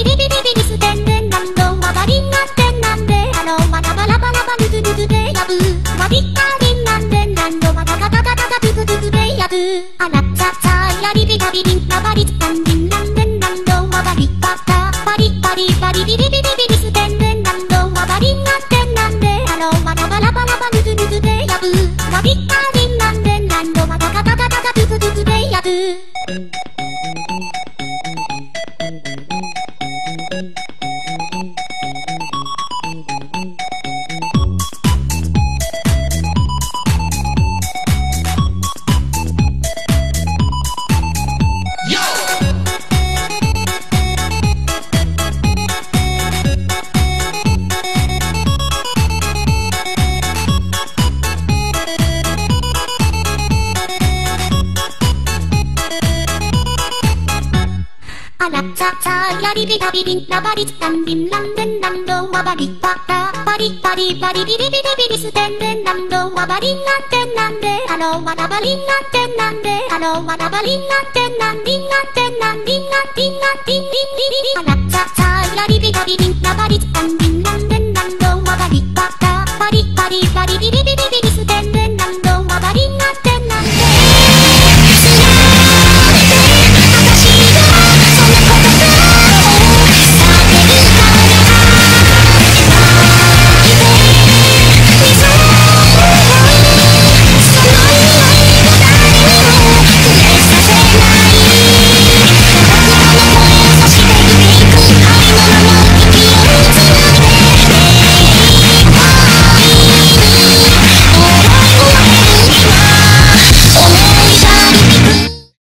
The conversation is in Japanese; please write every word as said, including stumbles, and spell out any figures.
ビビビビビリステンデンランドマバリンなんてなんであのまだバラバラバヌズヌズでやぶワビッタリンなんでなんどまだガタガタガタブクブクでやぶあらっちゃちゃやりビタビリンマバリスタンディンランデンランドマバリッパタバリバリバリビビビビビリステンデンランドマバリンなんてなんであのまだバラバラバヌズヌズでやぶワビッタリンなんでなんどまだガタガタガタブクブクでやぶあらっちゃちゃやりビタビリンラバリスタンディンランデンランドマバリパタバリバリバリビリビリビリステンデンランドマバリンなんてなんであのまだバリンなんてなんであのまだバリンなんてなんディンなんてなんディンなんディンなんディンディンディンディンあらっちゃちゃやりビタビリンラバリスタンディンランデンランドマバリパタバリバリバリビリビリビリ